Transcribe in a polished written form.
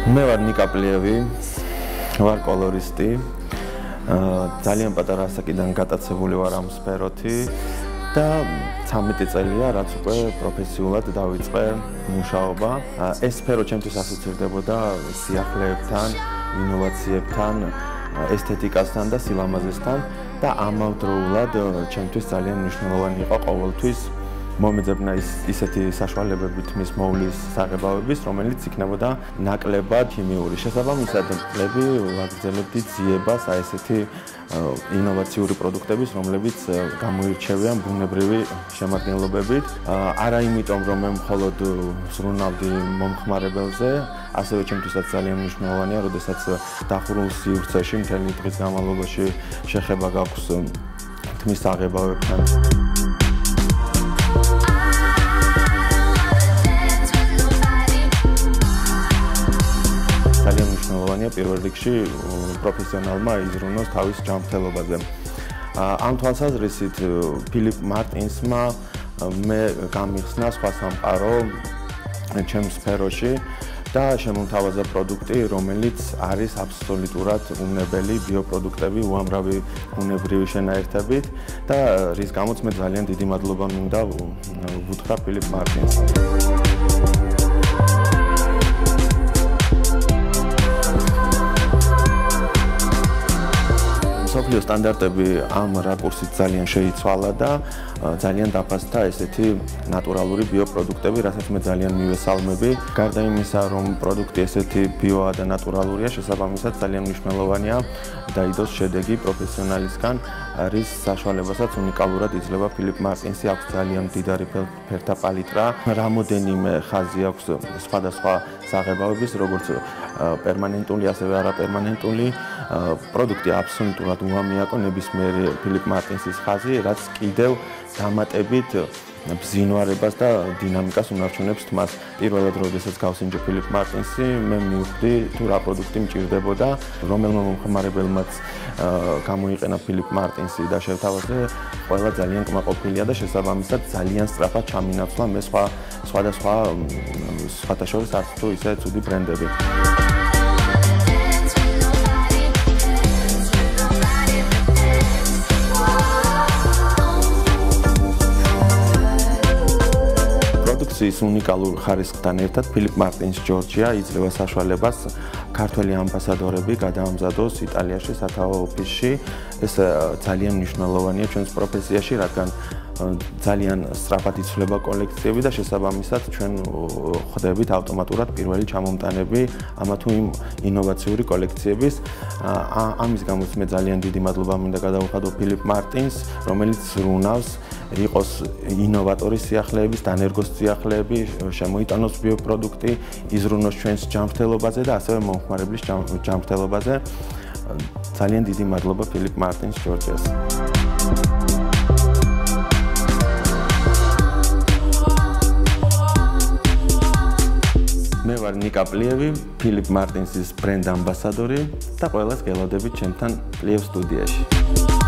მე ვარ ნიკა პლიევი, ვარ კოლორისტი. ძალიან პატარა ასაკიდან გატაცებული ვარ ამ სფეროთი და 13 წელია, რაც უკვე პროფესიულად დავიწყე მუშაობა. ეს სფერო ჩემთვის ასოცირდებოდა სიახლეებთან, ინოვაციებთან, ესთეტიკასთან და სილამაზესთან და ამავდროულად ჩემთვის ძალიან მნიშვნელოვანი იყო ყოველთვის მომეძებნა ისეთი საშუალებებით მის მოვლის საღებავების, რომელიც იქნებოდა ნაკლებად ქიმიური. შესაბამისად, წლები ვაგრძელებდი ძიებას აი ესეთი ინოვაციური პროდუქტების, რომლებიც გამოირჩევიან ბუნებრივი შემადგენლობებით. არა იმიტომ, რომ მე მხოლოდ ზრუნავდი მომხმარებელზე, ასევე ჩემთვისაც ძალიან მნიშვნელოვანია, როდესაც დახურულ სივრცეში მთელი დღის განმავლობაში შეხება გაქვს თმის საღებავებთან. ძალიან მნიშვნელოვანია პირველ რიგში პროფესიონალმა იზრუნოს თავის ჯანმრთელობაზე. ამ თვალსაზრისით ფილიპ მარტინსმა მე გამიხსნა სხვა სამყარო ჩემს სფეროში და შემომთავაზა პროდუქტი, რომელიც არის აბსოლუტურად უნებელი ბიოპროდუქტები, უამრავი ბუნებრივი შენაერთებით და რის გამოც მე ძალიან დიდი მადლობა მინდა ვუთხრა ფილიპ მარტინს. სოფლიო სტანდარტები ამ რაკურსით ძალიან შეიცვალა და ძალიან დაფასდა ესეთი ნატურალური ბიოპროდუქტები, რასაც მე ძალიან მივესალმები. გარდა იმისა, რომ პროდუქტი ესეთი ბიოა და ნატურალურია, შესაბამისად ძალიან მნიშვნელოვანია დაიდოს შედეგი პროფესიონალისგან, რის საშუალებასაც უნიკალურად იძლევა ფილიპ მარტინსი. აქვს ძალიან მდიდარი ფერთა პალიტრა, რამოდენიმე ხაზი აქვს სხვადასხვა საღებავების, როგორც პერმანენტული, ასევე არაპერმანენტული. პროდუქტი აბსოლუტურად უამიაკო ნებისმიერი ფილიპ მარტინსის ხაზი, რაც კიდევ დამატებით ბზინვარებას და დინამიკას უნარჩუნებს თმას. პირველად როდესაც გავსინჯე ფილიპ მარტინსი, მე მივხვდი თუ რა პროდუქტი მჭირდებოდა, რომელმა მომხმარებელმაც გამოიყენა ფილიპ მარტინსი და შევთავაზე, ყველა ძალიან კმაყოფილია და შესაბამისად ძალიან სწრაფად ჩამინაცვლა მე სხვადასხვა სხვათა შორის არც თუ ისე ცუდი ბრენდები. ის უნიკალურ ხარისხთან ერთად ფილიპ მარტინს ჯორჯია იძლევა საშუალებას ქართველი ამბასადორები გადაამზადოს იტალიაში სათაო ოფისში. ეს ძალიან მნიშვნელოვანია ჩვენს პროფესიაში, რადგან ძალიან სწრაფად იცვლება კოლექციები და შესაბამისად ჩვენ ხვდებით ავტომატურად პირველი ჩამომტანები ამა თუ იმ ინოვაციური კოლექციების. ამის გამოც მე ძალიან დიდი მადლობა მინდა გადავუხადო ფილიპ მარტინს, რომელიც ზრუნავს იყოს ინოვატორის სიახლეების, დანერგოს სიახლეები, შემოიტანოს ბიოპროდუქტი, იზრუნოს ჩვენს ჯანმრთელობაზე და ასევე მომხმარებლის ჯანმრთელობაზე. ძალიან დიდი მადლობა ფილიპ მარტინს ჯორჯიას. მე ვარ ნიკა პლიევი, ფილიპ მარტინსის ბრენდ ამბასადორი და ყველას გელოდებით ჩემთან პლიევ სტუდიაში.